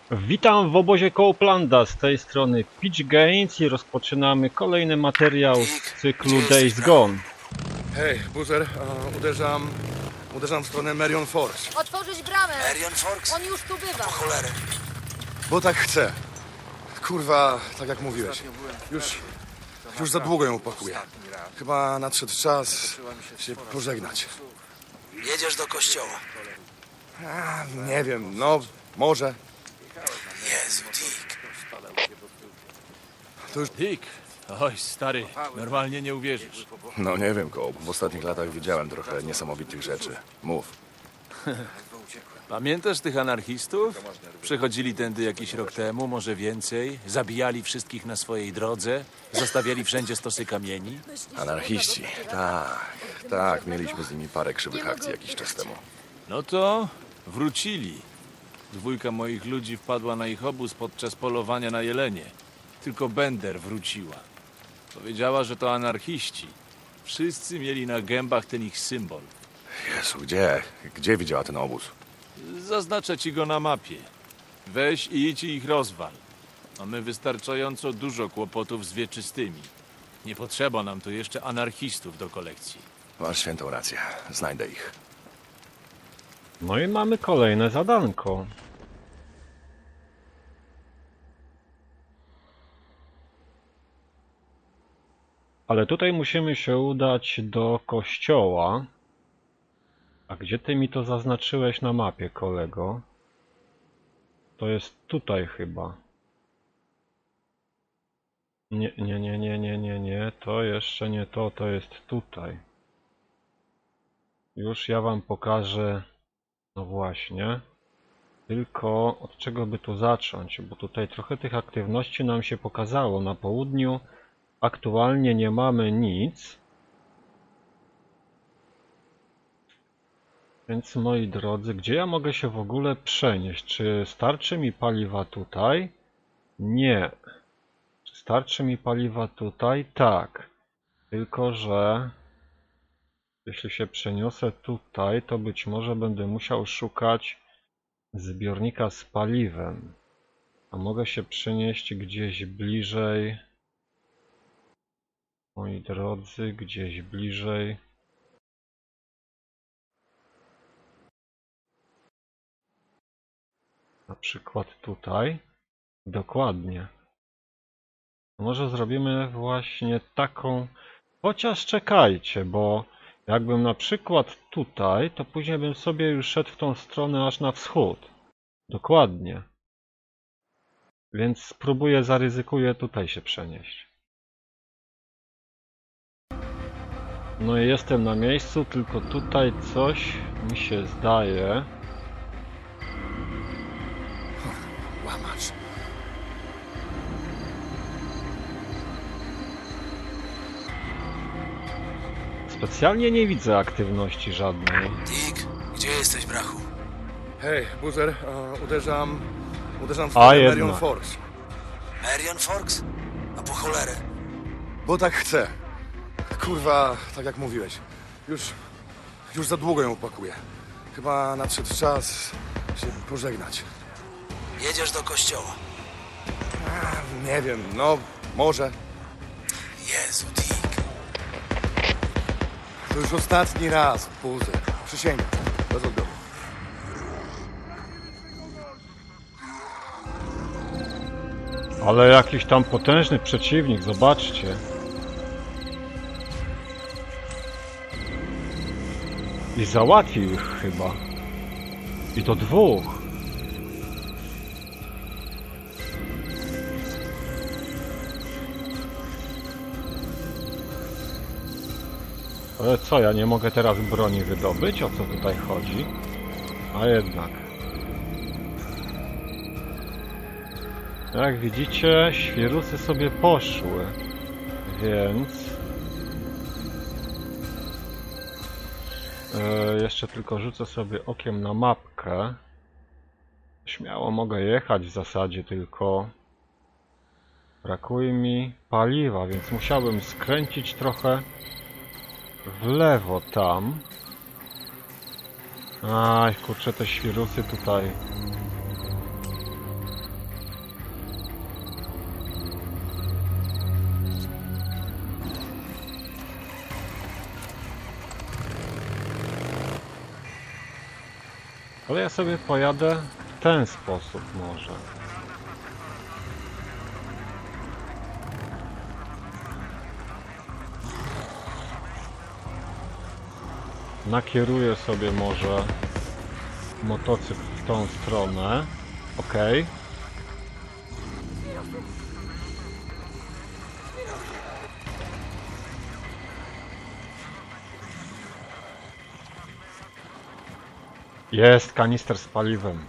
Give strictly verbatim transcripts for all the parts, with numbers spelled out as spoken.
Witam w obozie Coplanda, z tej strony Pitch Games i rozpoczynamy kolejny materiał z cyklu Days Gone. Hej, Boozer, uh, uderzam... uderzam w stronę Marion Forks. Otworzyć bramę! Marion Forks? On już tu bywa. Po cholerę. Bo tak chcę. Kurwa, tak jak mówiłeś. Już... już za długo ją pakuję. Chyba nadszedł czas się pożegnać. Jedziesz do kościoła. A, nie wiem, no, może. Jezu, Dick. To już... Dick! Oj, stary, normalnie nie uwierzysz. No nie wiem, Cope. W ostatnich latach widziałem trochę niesamowitych rzeczy. Mów. Pamiętasz tych anarchistów? Przechodzili tędy jakiś rok temu, może więcej. Zabijali wszystkich na swojej drodze. Zostawiali wszędzie stosy kamieni. Anarchiści. Tak, tak. Mieliśmy z nimi parę krzywych akcji jakiś czas temu. No to wrócili. Dwójka moich ludzi wpadła na ich obóz podczas polowania na jelenie. Tylko Bender wróciła. Powiedziała, że to anarchiści. Wszyscy mieli na gębach ten ich symbol. Jezu, gdzie? Gdzie widziała ten obóz? Zaznaczę ci go na mapie. Weź i idź i ich rozwal. Mamy wystarczająco dużo kłopotów z wieczystymi. Nie potrzeba nam tu jeszcze anarchistów do kolekcji. Masz świętą rację. Znajdę ich. No i mamy kolejne zadanko. Ale tutaj musimy się udać do kościoła. A gdzie ty mi to zaznaczyłeś na mapie, kolego? To jest tutaj chyba. Nie, nie, nie, nie, nie, nie, nie. To jeszcze nie to, to jest tutaj. Już ja wam pokażę. No właśnie. Tylko od czego by tu zacząć? Bo tutaj trochę tych aktywności nam się pokazało. Na południu aktualnie nie mamy nic. Więc moi drodzy, gdzie ja mogę się w ogóle przenieść? Czy starczy mi paliwa tutaj? Nie. Czy starczy mi paliwa tutaj? Tak. Tylko że jeśli się przeniosę tutaj, to być może będę musiał szukać zbiornika z paliwem. A mogę się przenieść gdzieś bliżej. Moi drodzy, gdzieś bliżej. Na przykład tutaj. Dokładnie. Może zrobimy właśnie taką... Chociaż czekajcie, bo jakbym na przykład tutaj, to później bym sobie już szedł w tą stronę aż na wschód. Dokładnie. Więc spróbuję, zaryzykuję tutaj się przenieść. No i jestem na miejscu, tylko tutaj coś mi się zdaje. Łamacz. Specjalnie nie widzę aktywności żadnej. Dick, gdzie jesteś, brachu? Hej, Boozer, uh, uderzam... uderzam w A, stronę jednak. Marion Forks. Marion Forks? A po cholerę. Bo tak chcę. Kurwa, tak jak mówiłeś. Już... już za długo ją pakuję. Chyba nadszedł czas się pożegnać. Jedziesz do kościoła. A, nie wiem, no, może. Jezu, Dick. To już ostatni raz, Boozer. Przysięgam. Bez odbioru. Ale jakiś tam potężny przeciwnik, zobaczcie. I załatwił ich chyba. I to dwóch. Ale co, ja nie mogę teraz broni wydobyć? O co tutaj chodzi? A jednak. Jak widzicie, świrusy sobie poszły. Więc... Yy, jeszcze tylko rzucę sobie okiem na mapkę. Śmiało mogę jechać w zasadzie, tylko... Brakuje mi paliwa, więc musiałbym skręcić trochę w lewo tam. Aj, kurczę, te świrusy tutaj Ale ja sobie pojadę w ten sposób może. Nakieruję sobie może motocykl w tą stronę. Ok. Jest kanister z paliwem.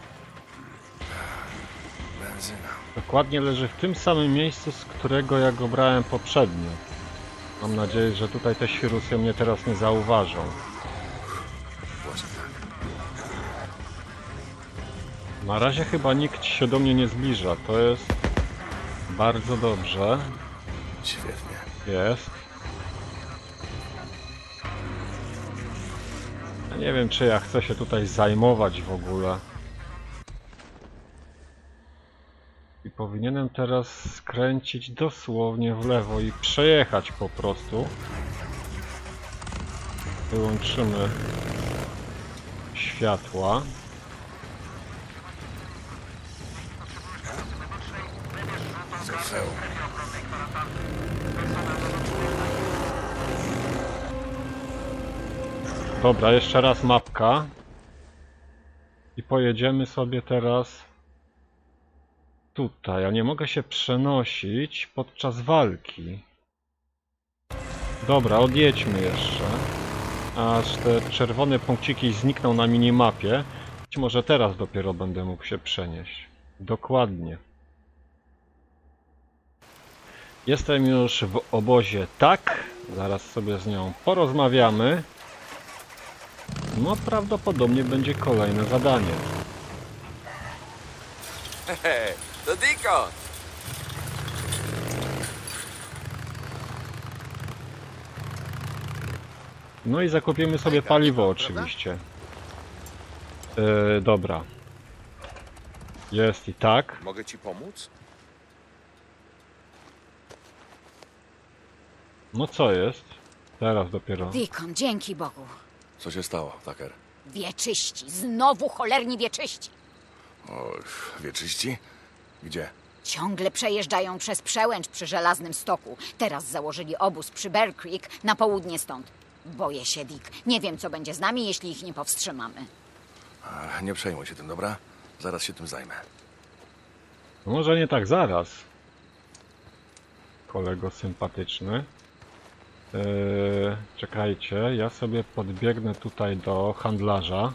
Benzyna. Dokładnie leży w tym samym miejscu, z którego ja go brałem poprzednio. Mam nadzieję, że tutaj te świrusy mnie teraz nie zauważą. Właśnie tak. Na razie chyba nikt się do mnie nie zbliża. To jest bardzo dobrze. Świetnie. Jest. Ja nie wiem, czy ja chcę się tutaj zajmować w ogóle. I powinienem teraz skręcić dosłownie w lewo i przejechać po prostu. Wyłączymy światła. Zefeł. Dobra, jeszcze raz mapka. I pojedziemy sobie teraz tutaj. Ja nie mogę się przenosić podczas walki. Dobra, odjedźmy jeszcze. Aż te czerwone punkciki znikną na minimapie. Być może teraz dopiero będę mógł się przenieść. Dokładnie. Jestem już w obozie, tak. Zaraz sobie z nią porozmawiamy. No prawdopodobnie będzie kolejne zadanie. Hej, to Deacon! No i zakupimy sobie paliwo oczywiście. Yy, dobra. Jest i tak. Mogę ci pomóc? No co jest? Teraz dopiero. Deacon, dzięki Bogu. Co się stało, Tucker? Wieczyści, znowu cholerni wieczyści. O, wieczyści? Gdzie? Ciągle przejeżdżają przez przełęcz przy Żelaznym Stoku. Teraz założyli obóz przy Bear Creek na południe stąd. Boję się, Dick. Nie wiem, co będzie z nami, jeśli ich nie powstrzymamy. A, nie przejmuj się tym, dobra? Zaraz się tym zajmę. No może nie tak zaraz. Kolego sympatyczny. Yy, czekajcie, ja sobie podbiegnę tutaj do handlarza.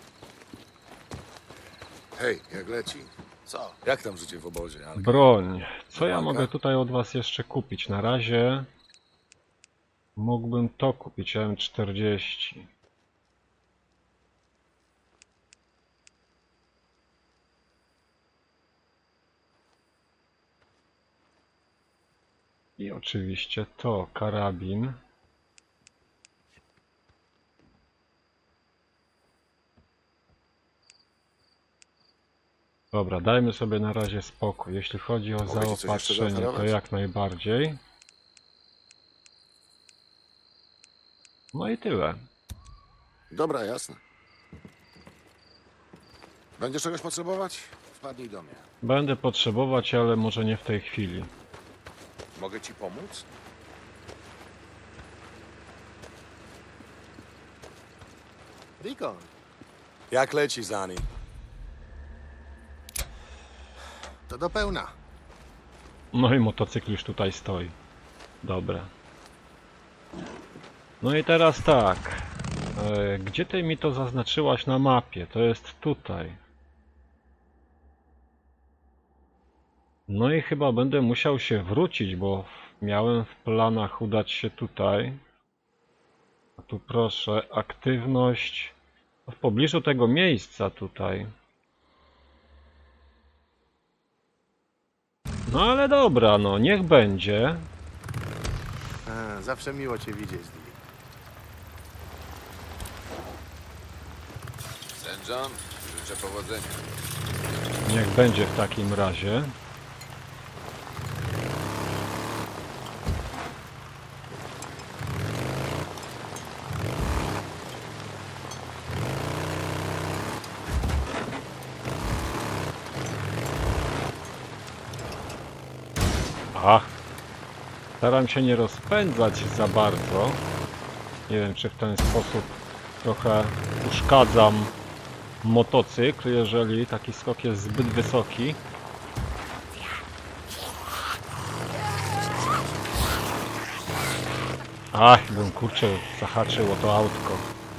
Hej, jak leci? Co? Jak tam życie w obozie? Alka? Broń. Co ja Walka? mogę tutaj od was jeszcze kupić? Na razie mógłbym to kupić, M czterdzieści. I oczywiście to, karabin. Dobra, dajmy sobie na razie spokój. Jeśli chodzi o Mogę ci coś jeszcze zaopatrzenie, to zaoferować? jak najbardziej. No i tyle. Dobra, jasne. Będziesz czegoś potrzebować? Wpadnij do mnie. Będę potrzebować, ale może nie w tej chwili. Mogę ci pomóc? Deacon. Jak leci, Zani? To do pełna. No i motocykl już tutaj stoi. Dobra. No i teraz tak. E, gdzie ty mi to zaznaczyłaś na mapie? To jest tutaj. No i chyba będę musiał się wrócić, bo miałem w planach udać się tutaj. A tu proszę, aktywność w pobliżu tego miejsca tutaj. No ale dobra, no niech będzie. A, zawsze miło cię widzieć, Dick. Saint John, życzę powodzenia. Niech będzie w takim razie. Aha. Staram się nie rozpędzać za bardzo. Nie wiem, czy w ten sposób trochę uszkadzam motocykl, jeżeli taki skok jest zbyt wysoki. Ach, bym kurczę zahaczył o to autko.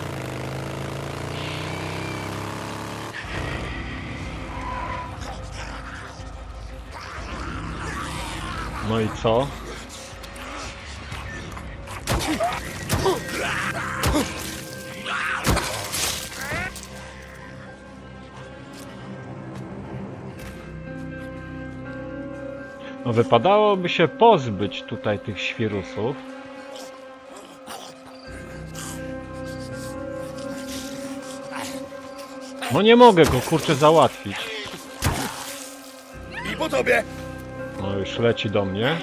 No i co? No wypadałoby się pozbyć tutaj tych świrusów. No nie mogę go kurczę załatwić. I po tobie! No już leci do mnie.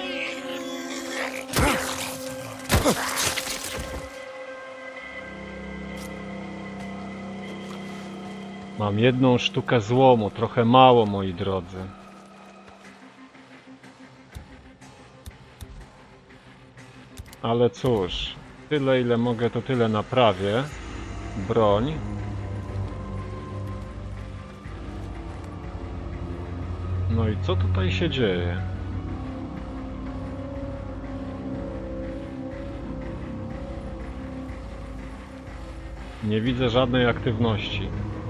Mam jedną sztukę złomu, trochę mało, moi drodzy. Ale cóż, tyle ile mogę, to tyle naprawię. Broń. No i co tutaj się dzieje? Nie widzę żadnej aktywności.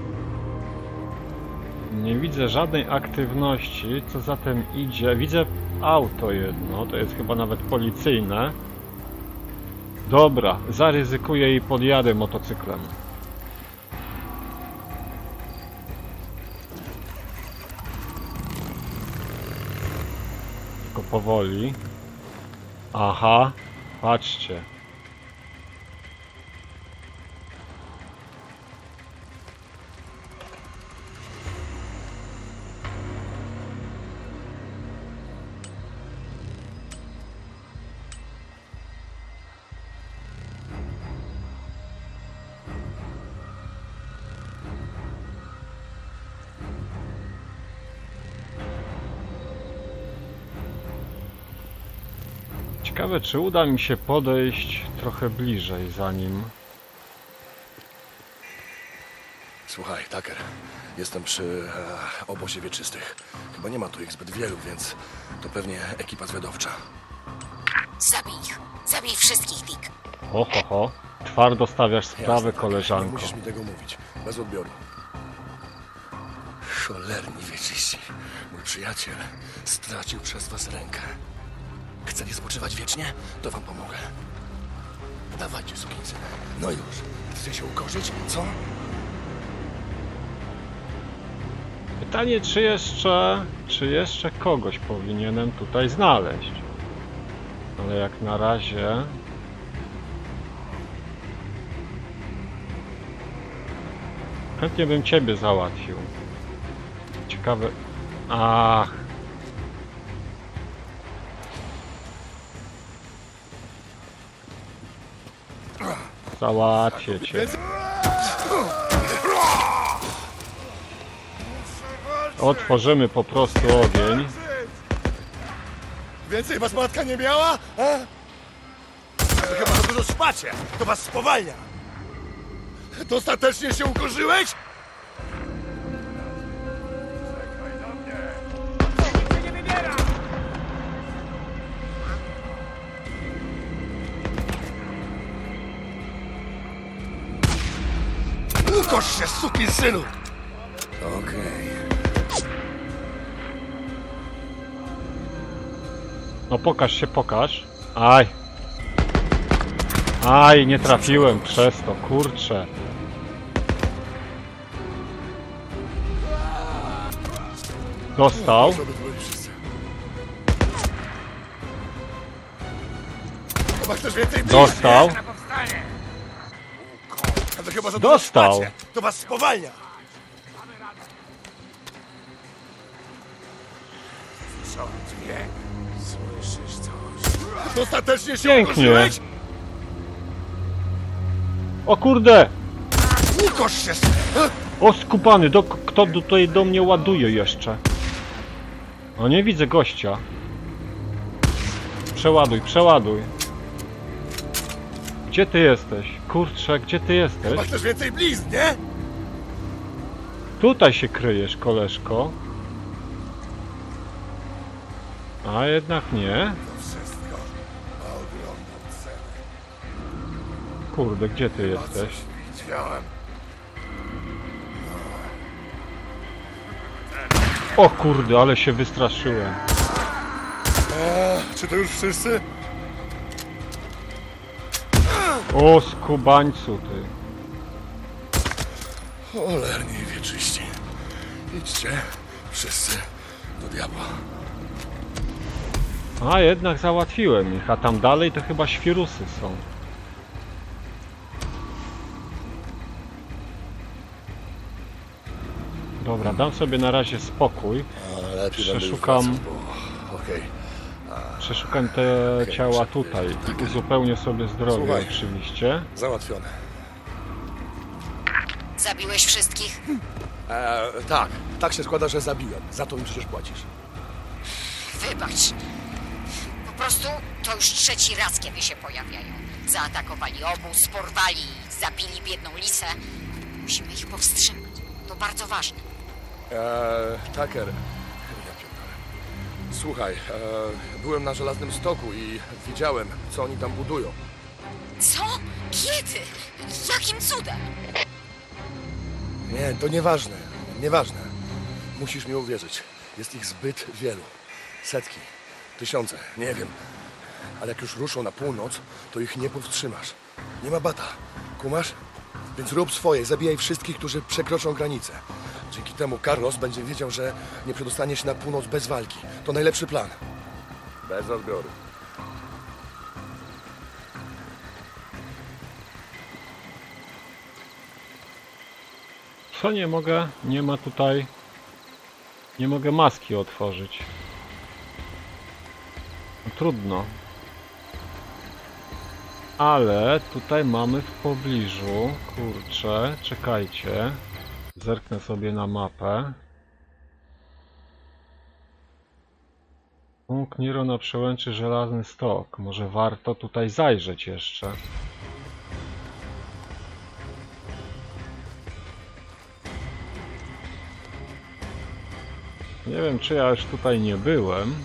Nie widzę żadnej aktywności, co za tym idzie. Widzę auto jedno, to jest chyba nawet policyjne. Dobra, zaryzykuję i podjadę motocyklem. Tylko powoli. Aha, patrzcie. Ciekawe, czy uda mi się podejść trochę bliżej, zanim... Słuchaj, Tucker, jestem przy e, obozie wieczystych. Chyba nie ma tu ich zbyt wielu, więc to pewnie ekipa zwiadowcza. Zabij ich. Zabij wszystkich, Dick. Ho, ho, ho. Twardo stawiasz sprawę, Jasne, Tucker, nie koleżanko. musisz mi tego mówić. Bez odbioru. Cholerni wieczyści. Mój przyjaciel stracił przez was rękę. Chcecie spoczywać wiecznie? To wam pomogę. Dawajcie, sukincy. No już. Chcecie się ukorzyć? Co? Pytanie, czy jeszcze... czy jeszcze kogoś powinienem tutaj znaleźć? Ale jak na razie... chętnie bym ciebie załatwił. Ciekawe... Ach... Załatwię cię. Otworzymy po prostu ogień. Więcej was matka nie miała? A? To chyba za dużo spacie. To was spowalnia. Dostatecznie się ukorzyłeś? Ukosz się, sukinsynu! Okej. No pokaż się, pokaż. Aj. Aj, nie trafiłem przez to, kurczę. Dostał. Chyba chcesz więcej bić, Dostał. nie? A to chyba za dużo Dostał. spacie. To was spowalnia. Słyszałem cię. Słyszysz coś? Dostatecznie się Pięknie. ukorzyłeś? O kurde! Ukosz się! O skupany, do, kto tutaj do mnie ładuje jeszcze? O, nie widzę gościa. Przeładuj, przeładuj. Gdzie ty jesteś? Kurczę, gdzie ty jesteś? Masz też więcej blizn, nie? Tutaj się kryjesz, koleżko. A jednak nie. To wszystko ma ogromną cenę. Kurde, gdzie ty jesteś? Widziałem. O kurde, ale się wystraszyłem. A, czy to już wszyscy? O skubańcu ty. Cholerni wieczyści. Idźcie wszyscy do diabła. A jednak załatwiłem ich, a tam dalej to chyba świrusy są. Dobra, dam sobie na razie spokój. A, lepiej będę już Przeszukam- wracał, bo- Okej. Przeszukam te ciała tutaj. Uzupełnię sobie zdrowie Słuchaj. oczywiście. Załatwione. Zabiłeś wszystkich? E, tak, tak się składa, że zabiłem. Za to mi przecież płacisz. Wybacz. Po prostu to już trzeci raz, kiedy się pojawiają. Zaatakowali obóz, porwali i zabili biedną Lisę. Musimy ich powstrzymać. To bardzo ważne. Eee, Tucker. Ja pierdolę. Słuchaj, e, byłem na Żelaznym Stoku i widziałem, co oni tam budują. Co? Kiedy? Jakim cudem? Nie, to nieważne. Nieważne. Musisz mi uwierzyć. Jest ich zbyt wielu. Setki. Tysiące. Nie wiem. Ale jak już ruszą na północ, to ich nie powstrzymasz. Nie ma bata. Kumasz? Więc rób swoje. Zabijaj wszystkich, którzy przekroczą granicę. Dzięki temu Carlos będzie wiedział, że nie przedostanie się na północ bez walki. To najlepszy plan. Bez odbioru. Co nie mogę? Nie ma tutaj... Nie mogę maski otworzyć. No, trudno. Ale tutaj mamy w pobliżu... Kurczę, czekajcie. Zerknę sobie na mapę. Punkt Niro na przełęczy Żelazny Stok. Może warto tutaj zajrzeć jeszcze. Nie wiem, czy ja już tutaj nie byłem.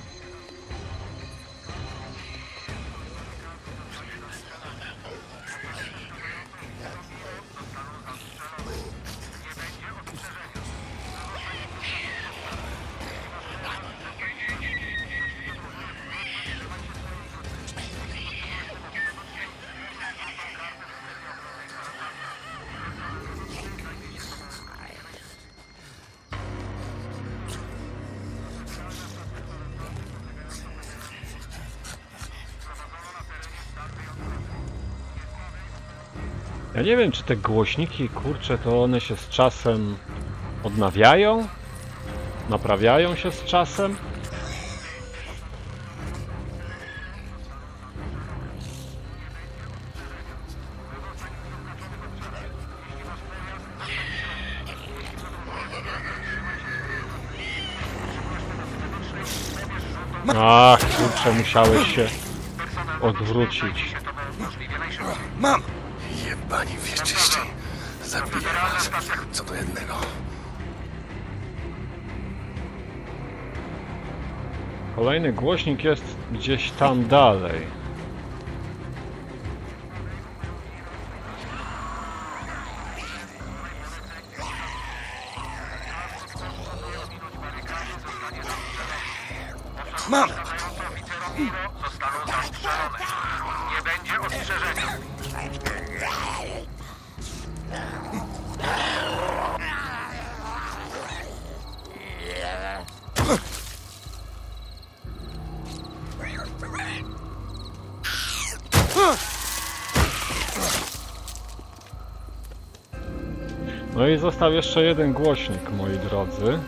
Ja nie wiem, czy te głośniki, kurczę, to one się z czasem odnawiają? Naprawiają się z czasem? Ach, kurczę, musiałeś się odwrócić. Mam! Jebani wieczyści. Zabiję was. Co do jednego. Kolejny głośnik jest gdzieś tam dalej. Mam! Nie będzie ostrzeżenia. No i został jeszcze jeden głośnik, moi drodzy.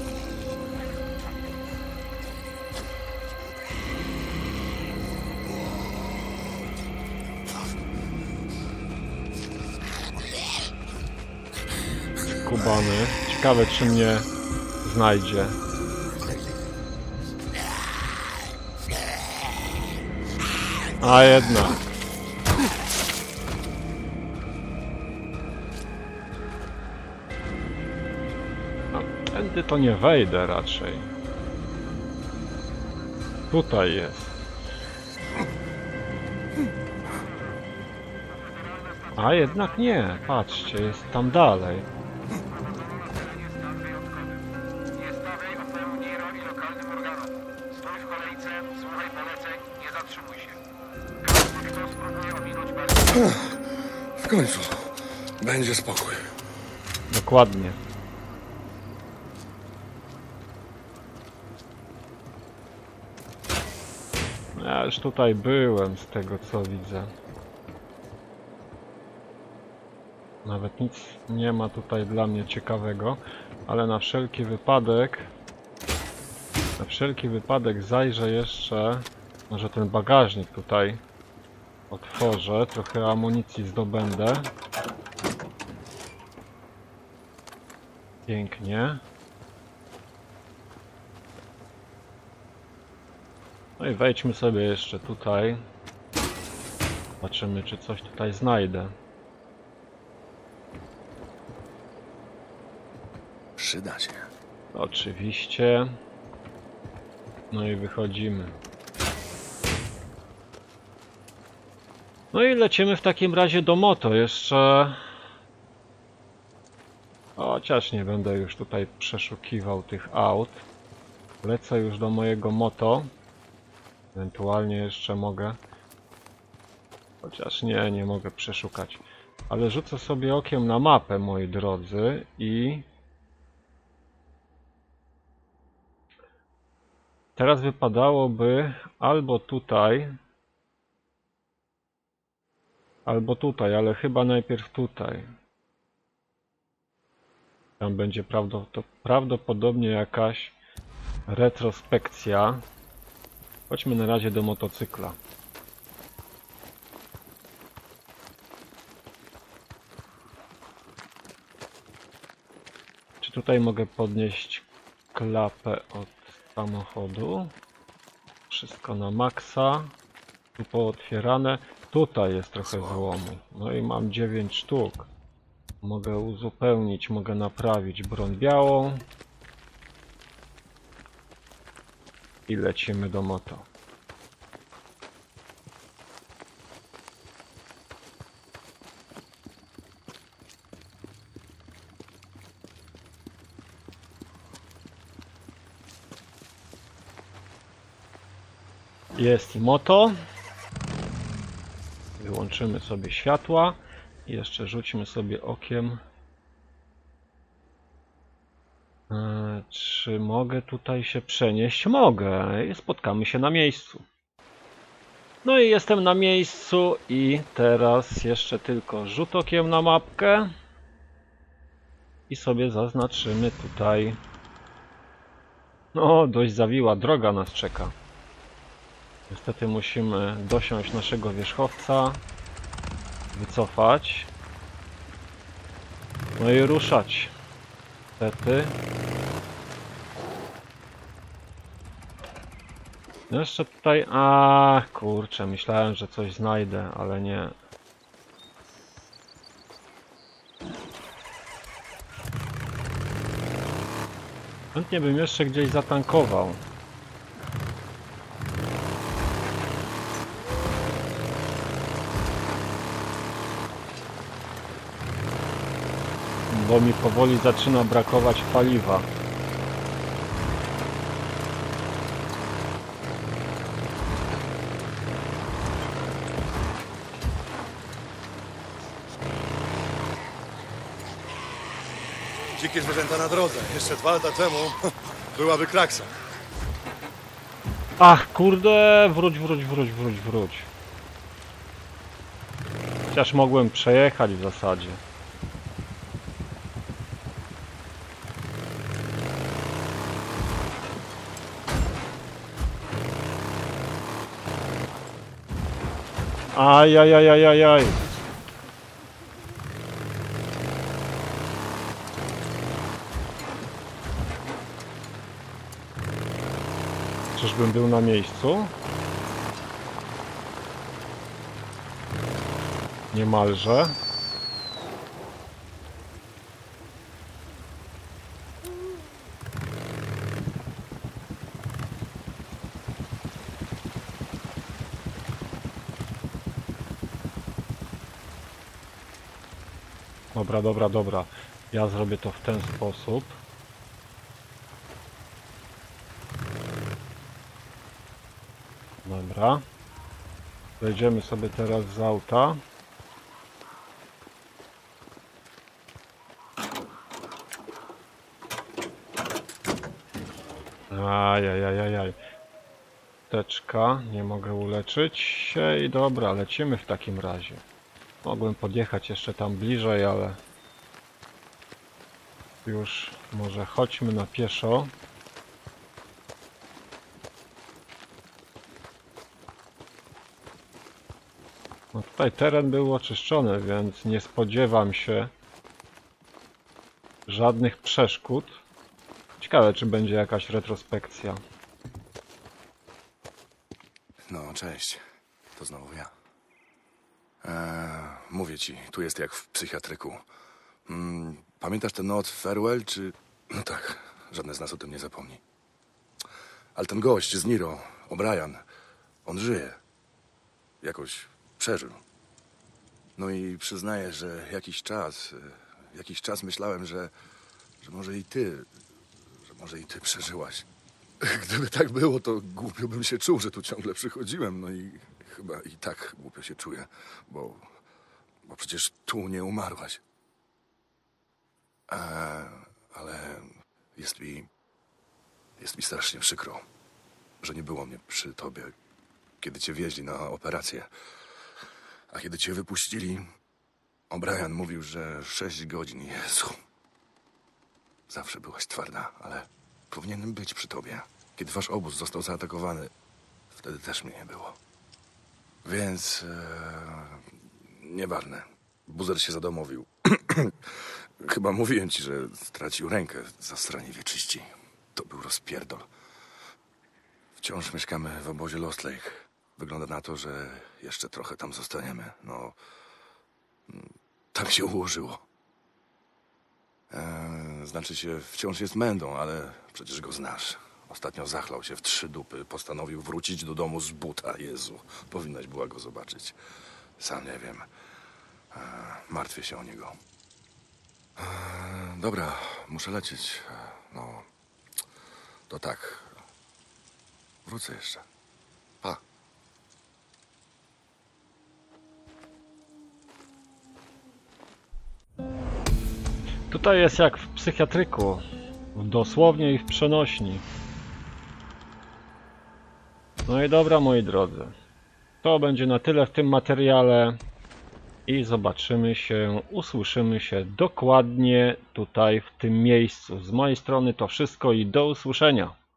Skubany. Ciekawe, czy mnie znajdzie. A jednak. No, tędy to nie wejdę raczej. Tutaj jest. A jednak nie, patrzcie, jest tam dalej. Nie stawiaj oporu Niro i lokalnym organom. Stój w kolejce, słuchaj poleceń, nie zatrzymuj się. Każdy, kto spróbuje ominąć barierę... W końcu będzie spokój. Dokładnie. Ja już tutaj byłem z tego co widzę. Nawet nic nie ma tutaj dla mnie ciekawego, ale na wszelki wypadek na wszelki wypadek zajrzę jeszcze, może ten bagażnik tutaj otworzę, trochę amunicji zdobędę. Pięknie. No i wejdźmy sobie jeszcze tutaj. Zobaczymy, czy coś tutaj znajdę. Przyda się. Oczywiście. No i wychodzimy. No i lecimy w takim razie do moto. Jeszcze... Chociaż nie będę już tutaj przeszukiwał tych aut. Lecę już do mojego moto. Ewentualnie jeszcze mogę... Chociaż nie, nie mogę przeszukać. Ale rzucę sobie okiem na mapę, moi drodzy, i... Teraz wypadałoby albo tutaj, albo tutaj, ale chyba najpierw tutaj. Tam będzie prawdopodobnie jakaś retrospekcja. Chodźmy na razie do motocykla. Czy tutaj mogę podnieść klapę od samochodu? Wszystko na maksa. Tu pootwierane. Tutaj jest trochę złomu. No i mam dziewięć sztuk. Mogę uzupełnić, mogę naprawić broń białą. I lecimy do moto. Jest i moto. Wyłączymy sobie światła. I jeszcze rzućmy sobie okiem. Eee, czy mogę tutaj się przenieść? Mogę. I spotkamy się na miejscu. No i jestem na miejscu i teraz jeszcze tylko rzut okiem na mapkę. I sobie zaznaczymy tutaj. No, dość zawiła droga nas czeka. Niestety musimy dosiąść naszego wierzchowca, wycofać, no i ruszać. Niestety. No jeszcze tutaj... A kurczę, myślałem, że coś znajdę, ale nie. Chętnie bym jeszcze gdzieś zatankował. Bo mi powoli zaczyna brakować paliwa. Dzikie zwierzęta na drodze. Jeszcze dwa lata temu byłaby kraksa. Ach, kurde, wróć, wróć, wróć, wróć, wróć. Chociaż mogłem przejechać w zasadzie. Ajajajajajaj. Czyżbym był na miejscu? Niemalże. Dobra, dobra, dobra. Ja zrobię to w ten sposób. Dobra. Wejdziemy sobie teraz z auta. Ajajajajaj. Teczka. Nie mogę uleczyć się i dobra, lecimy w takim razie. Mogłem podjechać jeszcze tam bliżej, ale już może chodźmy na pieszo. No tutaj teren był oczyszczony, więc nie spodziewam się żadnych przeszkód. Ciekawe, czy będzie jakaś retrospekcja. No, cześć. To znowu ja. Eee, mówię ci, tu jest jak w psychiatryku. Mm, pamiętasz ten not farewell, czy... No tak, żadne z nas o tym nie zapomni. Ale ten gość z Niro, O'Brien, on żyje. Jakoś przeżył. No i przyznaję, że jakiś czas, e, jakiś czas myślałem, że, że może i ty, że może i ty przeżyłaś. Gdyby tak było, to głupio bym się czuł, że tu ciągle przychodziłem. No i chyba i tak głupio się czuję, bo, bo przecież tu nie umarłaś. E, ale jest mi, jest mi strasznie przykro, że nie było mnie przy tobie, kiedy cię wieźli na operację. A kiedy cię wypuścili, O'Brien mówił, że sześć godzin. Jezu. Zawsze byłaś twarda, ale powinienem być przy tobie. Kiedy wasz obóz został zaatakowany, wtedy też mnie nie było. Więc... E, nieważne. Buzer się zadomowił. Chyba mówiłem ci, że stracił rękę za stranie wieczyści. To był rozpierdol. Wciąż mieszkamy w obozie Lost Lake. Wygląda na to, że jeszcze trochę tam zostaniemy. No... Tak się ułożyło. Eee, znaczy się, wciąż jest mędą, ale przecież go znasz. Ostatnio zachlał się w trzy dupy. Postanowił wrócić do domu z buta. Jezu, powinnaś była go zobaczyć. Sam nie wiem. Eee, martwię się o niego. Eee, dobra, muszę lecieć. Eee, no, to tak. Wrócę jeszcze. Pa. Tutaj jest jak w psychiatryku. Dosłownie i w przenośni. No i dobra, moi drodzy. To będzie na tyle w tym materiale. I zobaczymy się, usłyszymy się dokładnie tutaj w tym miejscu. Z mojej strony to wszystko i do usłyszenia.